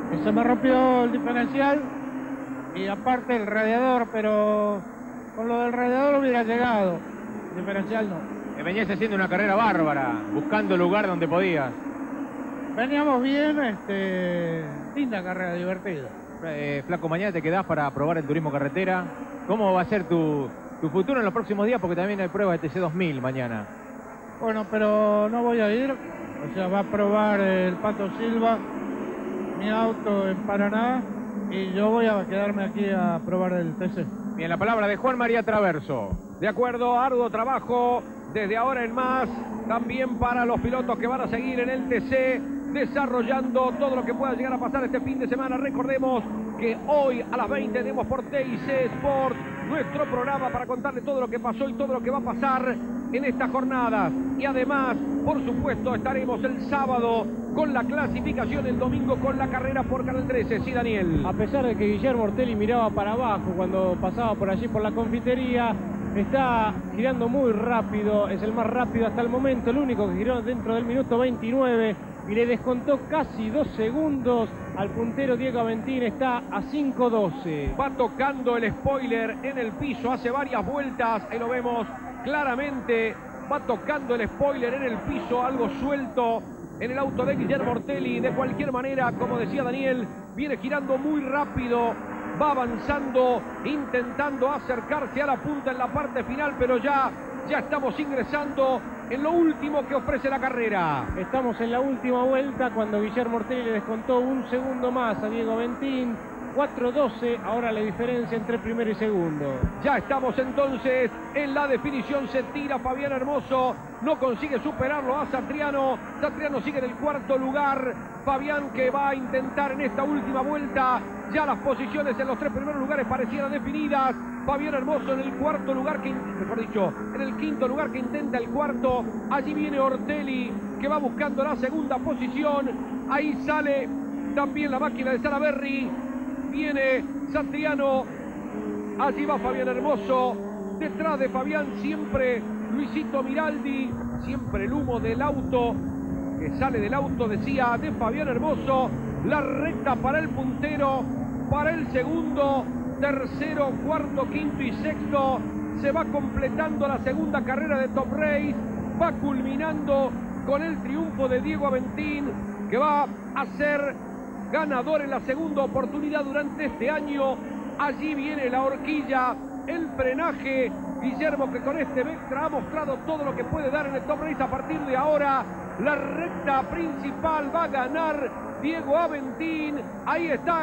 Y se me rompió el diferencial y aparte el radiador, pero con lo del radiador hubiera llegado. El diferencial no. Que venías haciendo una carrera bárbara, buscando el lugar donde podías. Veníamos bien, este, linda carrera, divertida. Eh, Flaco, mañana te quedás para probar el turismo carretera. ¿Cómo va a ser tu, tu futuro en los próximos días? Porque también hay pruebas de T C dos mil mañana. Bueno, pero no voy a ir. O sea, va a probar el Pato Silva mi auto en Paraná y yo voy a quedarme aquí a probar el T C. Bien, la palabra de Juan María Traverso. De acuerdo, arduo trabajo desde ahora en más, también para los pilotos que van a seguir en el T C, desarrollando todo lo que pueda llegar a pasar este fin de semana. Recordemos que hoy a las veinte tenemos por T I C Sport nuestro programa para contarle todo lo que pasó y todo lo que va a pasar en estas jornadas. Y además, por supuesto, estaremos el sábado con la clasificación, el domingo con la carrera por Canal trece. Sí, Daniel. A pesar de que Guillermo Ortelli miraba para abajo cuando pasaba por allí por la confitería, está girando muy rápido, es el más rápido hasta el momento, el único que giró dentro del minuto veintinueve y le descontó casi dos segundos al puntero Diego Aventín, está a cinco doce. Va tocando el spoiler en el piso, hace varias vueltas, ahí lo vemos claramente, va tocando el spoiler en el piso, algo suelto en el auto de Guillermo Ortelli. De cualquier manera, como decía Daniel, viene girando muy rápido, va avanzando, intentando acercarse a la punta en la parte final, pero ya, ya estamos ingresando en lo último que ofrece la carrera. Estamos en la última vuelta cuando Guillermo Ortelli le descontó un segundo más a Diego Aventín. cuatro doce, ahora la diferencia entre primero y segundo. Ya estamos entonces en la definición, se tira Fabián Hermoso, no consigue superarlo a Satriano, Satriano sigue en el cuarto lugar, Fabián que va a intentar en esta última vuelta, ya las posiciones en los tres primeros lugares parecieran definidas, Fabián Hermoso en el cuarto lugar, que, mejor dicho, en el quinto lugar que intenta el cuarto, allí viene Ortelli que va buscando la segunda posición, ahí sale también la máquina de Salaberry, viene Satriano, allí va Fabián Hermoso, detrás de Fabián siempre Luisito Miraldi, siempre el humo del auto, que sale del auto, decía, de Fabián Hermoso, la recta para el puntero, para el segundo, tercero, cuarto, quinto y sexto, se va completando la segunda carrera de Top Race, va culminando con el triunfo de Diego Aventín, que va a ser ganador en la segunda oportunidad durante este año. Allí viene la horquilla, el frenaje, Guillermo que con este Vectra ha mostrado todo lo que puede dar en el Top Race. A partir de ahora la recta principal va a ganar Diego Aventín, ahí está,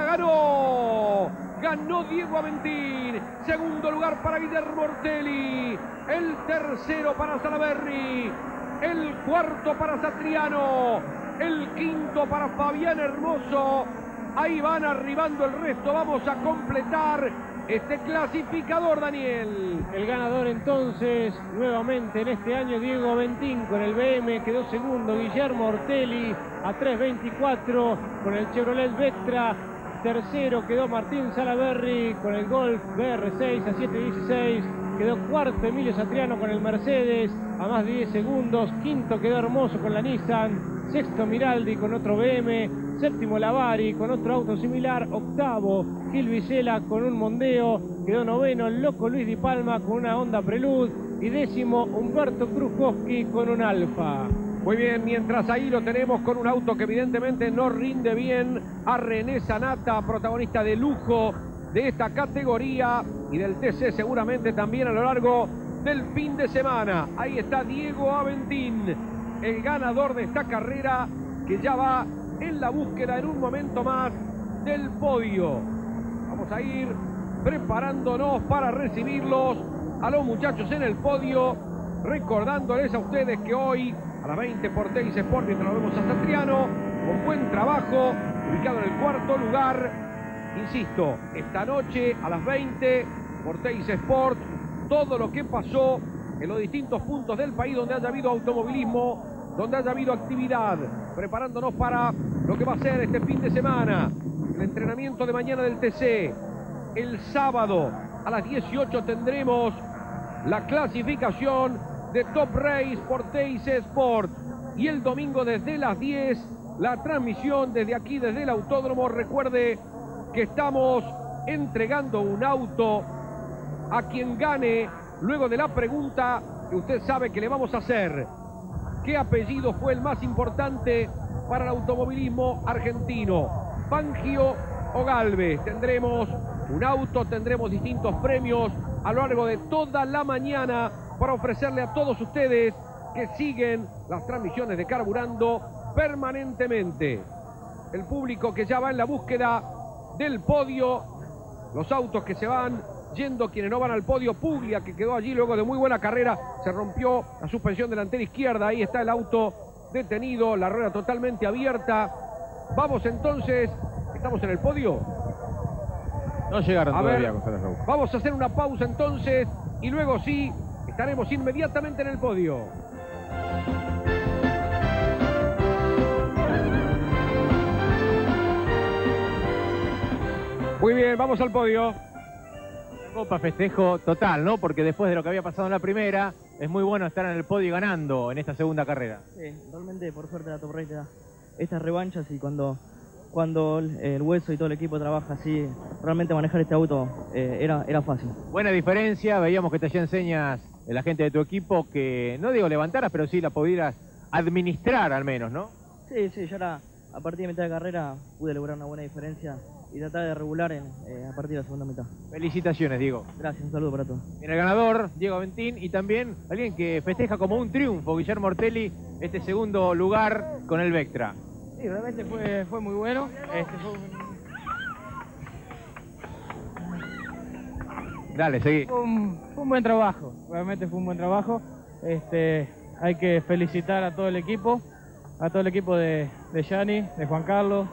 ganó, ganó Diego Aventín, segundo lugar para Guillermo Ortelli, el tercero para Salaberry, el cuarto para Satriano, el quinto para Fabián Hermoso. Ahí van arribando el resto, vamos a completar este clasificador, Daniel. El ganador entonces, nuevamente en este año, Diego Aventín con el B M, quedó segundo Guillermo Ortelli a tres veinticuatro con el Chevrolet Vectra. Tercero quedó Martín Salaberry con el Golf B R seis a siete dieciséis. Quedó cuarto Emilio Satriano con el Mercedes a más de diez segundos. Quinto quedó Hermoso con la Nissan. Sexto Miraldi con otro B M. Séptimo Lavari con otro auto similar. Octavo Gil Vicela con un Mondeo. Quedó noveno el loco Luis Di Palma con una Honda Prelude. Y décimo Humberto Krukowski con un Alfa. Muy bien, mientras ahí lo tenemos con un auto que evidentemente no rinde bien a René Sanata, protagonista de lujo de esta categoría y del T C seguramente también a lo largo del fin de semana. Ahí está Diego Aventín, el ganador de esta carrera, que ya va en la búsqueda en un momento más del podio. Vamos a ir preparándonos para recibirlos a los muchachos en el podio, recordándoles a ustedes que hoy a las veinte por T I C Sport, mientras lo vemos a Satriano, con buen trabajo, ubicado en el cuarto lugar. Insisto, esta noche a las veinte por T I C Sport, todo lo que pasó en los distintos puntos del país donde haya habido automovilismo, donde haya habido actividad, preparándonos para lo que va a ser este fin de semana, el entrenamiento de mañana del T C. El sábado a las dieciocho tendremos la clasificación de Top Race por T I C Sport, y el domingo desde las diez la transmisión desde aquí, desde el autódromo. Recuerde que estamos entregando un auto a quien gane luego de la pregunta que usted sabe que le vamos a hacer. ¿Qué apellido fue el más importante para el automovilismo argentino? ¿Fangio o Galvez? Tendremos un auto, tendremos distintos premios a lo largo de toda la mañana para ofrecerle a todos ustedes que siguen las transmisiones de Carburando permanentemente. El público que ya va en la búsqueda del podio, los autos que se van yendo, quienes no van al podio. Puglia, que quedó allí luego de muy buena carrera, se rompió la suspensión delantera izquierda, ahí está el auto detenido, la rueda totalmente abierta. Vamos entonces, estamos en el podio. No llegaron a todavía, ver, González Raúl. Vamos a hacer una pausa entonces y luego sí, estaremos inmediatamente en el podio. Muy bien, vamos al podio. Copa festejo total, ¿no? Porque después de lo que había pasado en la primera, es muy bueno estar en el podio y ganando en esta segunda carrera. Sí, realmente por suerte la Top Race te da estas revanchas y cuando, cuando el Hueso y todo el equipo trabaja así, realmente manejar este auto eh, era, era fácil. Buena diferencia, veíamos que te hacía enseñas la gente de tu equipo que, no digo levantaras, pero sí la pudieras administrar al menos, ¿no? Sí, sí, ya era, a partir de mitad de carrera pude lograr una buena diferencia y tratar de regular en, eh, a partir de la segunda mitad. Felicitaciones, Diego. Gracias, un saludo para todos. En el ganador, Diego Aventín, y también alguien que festeja como un triunfo, Guillermo Ortelli, este segundo lugar con el Vectra. Sí, realmente fue, fue muy bueno. Este fue un... Dale, seguí. Fue un, fue un buen trabajo, realmente fue un buen trabajo. Este, hay que felicitar a todo el equipo, a todo el equipo de, de Gianni, de Juan Carlos,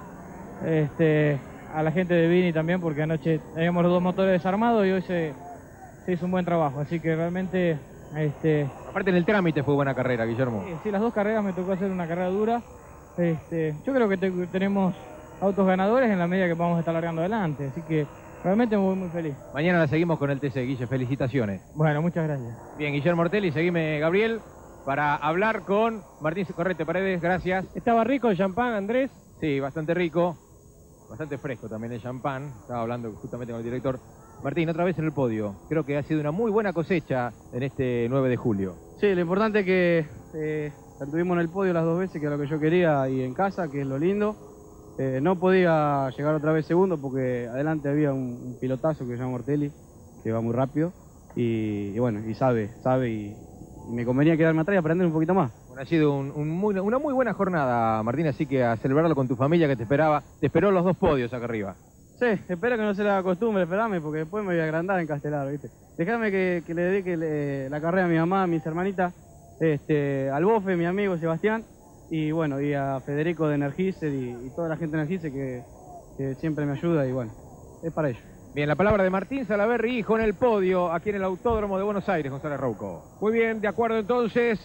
este, a la gente de Vini también, porque anoche teníamos los dos motores desarmados y hoy se, se hizo un buen trabajo, así que realmente... Este, Aparte en el trámite fue buena carrera, Guillermo. Sí, sí, las dos carreras me tocó hacer una carrera dura. Este, yo creo que te, tenemos autos ganadores en la medida que vamos a estar largando adelante, así que realmente muy, muy feliz. Mañana la seguimos con el T C, Guille, felicitaciones. Bueno, muchas gracias. Bien, Guillermo Ortelli, seguime, Gabriel, para hablar con Martín Correte Paredes, gracias. ¿Estaba rico el champán, Andrés? Sí, bastante rico, bastante fresco también el champán, estaba hablando justamente con el director. Martín, otra vez en el podio, creo que ha sido una muy buena cosecha en este nueve de julio. Sí, lo importante es que eh, estuvimos en el podio las dos veces, que era lo que yo quería, y en casa, que es lo lindo. Eh, no podía llegar otra vez segundo porque adelante había un, un pilotazo que se llama Ortelli, que va muy rápido, y, y bueno, y sabe, sabe, y, y me convenía quedarme atrás y aprender un poquito más. Bueno, ha sido un, un muy, una muy buena jornada, Martín, así que a celebrarlo con tu familia que te esperaba, te esperó los dos podios acá arriba. Sí, espero que no sea la costumbre, esperame, porque después me voy a agrandar en Castelar, ¿viste? Déjame que, que le dedique le, la carrera a mi mamá, a mis hermanitas, este, al Bofe, mi amigo Sebastián, y bueno, y a Federico de Energizer y, y toda la gente de Energizer que, que siempre me ayuda, y bueno, es para ello. Bien, la palabra de Martín Salaverry, hijo, en el podio, aquí en el Autódromo de Buenos Aires, González Rouco. Muy bien, de acuerdo entonces,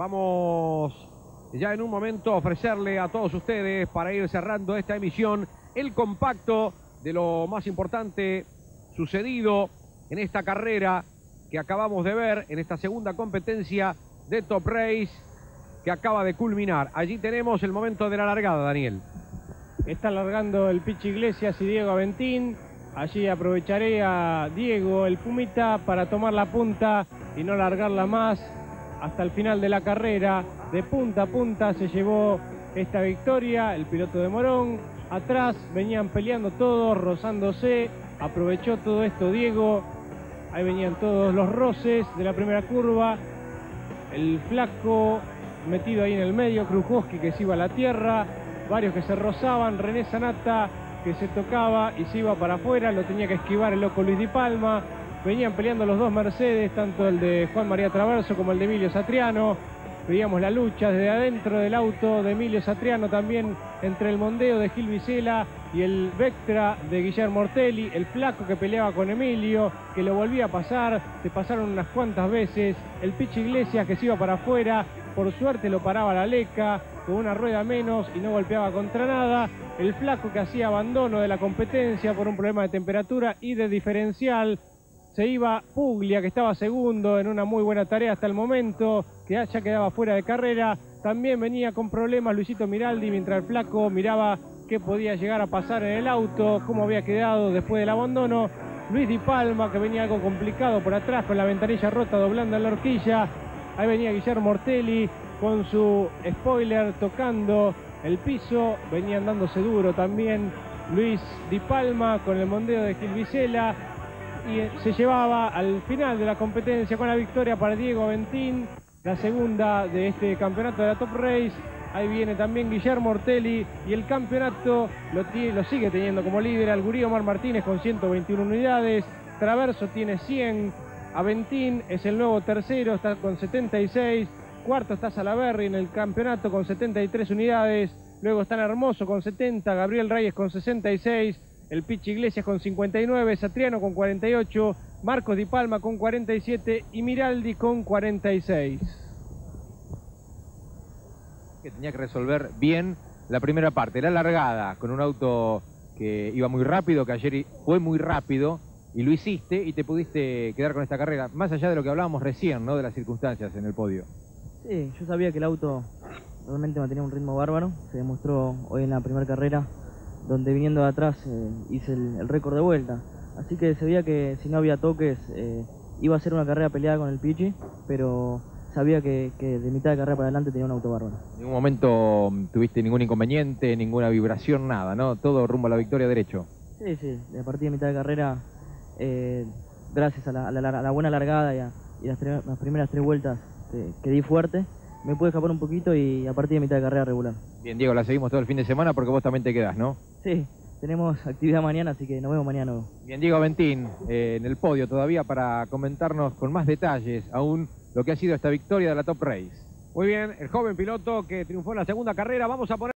vamos ya en un momento a ofrecerle a todos ustedes, para ir cerrando esta emisión, el compacto de lo más importante sucedido en esta carrera que acabamos de ver, en esta segunda competencia de Top Race que acaba de culminar. Allí tenemos el momento de la largada, Daniel. Está largando el Pichi Iglesias y Diego Aventín. Allí aprovecharé a Diego, el Pumita, para tomar la punta y no largarla más hasta el final de la carrera. De punta a punta se llevó esta victoria el piloto de Morón. Atrás venían peleando todos, rozándose. Aprovechó todo esto Diego. Ahí venían todos los roces de la primera curva. El flaco metido ahí en el medio, Krujowski que se iba a la tierra. Varios que se rozaban, René Sanata que se tocaba y se iba para afuera. Lo tenía que esquivar el loco Luis Di Palma. Venían peleando los dos Mercedes, tanto el de Juan María Traverso como el de Emilio Satriano. Veíamos la lucha desde adentro del auto de Emilio Satriano, también entre el Mondeo de Gil Vicela y el Vectra de Guillermo Ortelli, el flaco que peleaba con Emilio, que lo volvía a pasar, se pasaron unas cuantas veces, el Pichi Iglesias que se iba para afuera, por suerte lo paraba la Leca, con una rueda menos y no golpeaba contra nada, el flaco que hacía abandono de la competencia por un problema de temperatura y de diferencial. Se iba Puglia, que estaba segundo en una muy buena tarea hasta el momento. que ya quedaba fuera de carrera. También venía con problemas Luisito Miraldi, mientras el flaco miraba qué podía llegar a pasar en el auto, cómo había quedado después del abandono. Luis Di Palma, que venía algo complicado por atrás, con la ventanilla rota doblando en la horquilla. Ahí venía Guillermo Ortelli con su spoiler tocando el piso. Venían dándose duro también Luis Di Palma con el mondeo de Gil Vicela. Y se llevaba al final de la competencia con la victoria para Diego Aventín, la segunda de este campeonato de la Top Race. Ahí viene también Guillermo Ortelli y el campeonato lo, tiene, lo sigue teniendo como líder al gurí Omar Martínez con ciento veintiuna unidades. Traverso tiene cien. Aventín es el nuevo tercero, está con setenta y seis. Cuarto está Salaberry en el campeonato con setenta y tres unidades. Luego están Hermoso con setenta, Gabriel Reyes con sesenta y seis, el Pichi Iglesias con cincuenta y nueve, Satriano con cuarenta y ocho, Marcos Di Palma con cuarenta y siete y Miraldi con cuarenta y seis. Que tenía que resolver bien la primera parte, la largada, con un auto que iba muy rápido, que ayer fue muy rápido, y lo hiciste y te pudiste quedar con esta carrera, más allá de lo que hablábamos recién, ¿no?, de las circunstancias en el podio. Sí, yo sabía que el auto realmente mantenía un ritmo bárbaro, se demostró hoy en la primera carrera, donde viniendo de atrás eh, hice el, el récord de vuelta, así que se veía que si no había toques eh, iba a ser una carrera peleada con el Pichi, pero sabía que, que de mitad de carrera para adelante tenía un auto bárbaro. En ningún momento tuviste ningún inconveniente, ninguna vibración, nada, ¿no? Todo rumbo a la victoria derecho. Sí, sí, a partir de mitad de carrera, eh, gracias a la, a, la, a la buena largada y, a, y las, tres, las primeras tres vueltas que, que di fuerte, me pude escapar un poquito y a partir de mitad de carrera regular. Bien, Diego, la seguimos todo el fin de semana porque vos también te quedás, ¿no? Sí, tenemos actividad mañana, así que nos vemos mañana. Bien, Diego Aventín, eh, en el podio todavía para comentarnos con más detalles aún lo que ha sido esta victoria de la Top Race. Muy bien, el joven piloto que triunfó en la segunda carrera. Vamos a poner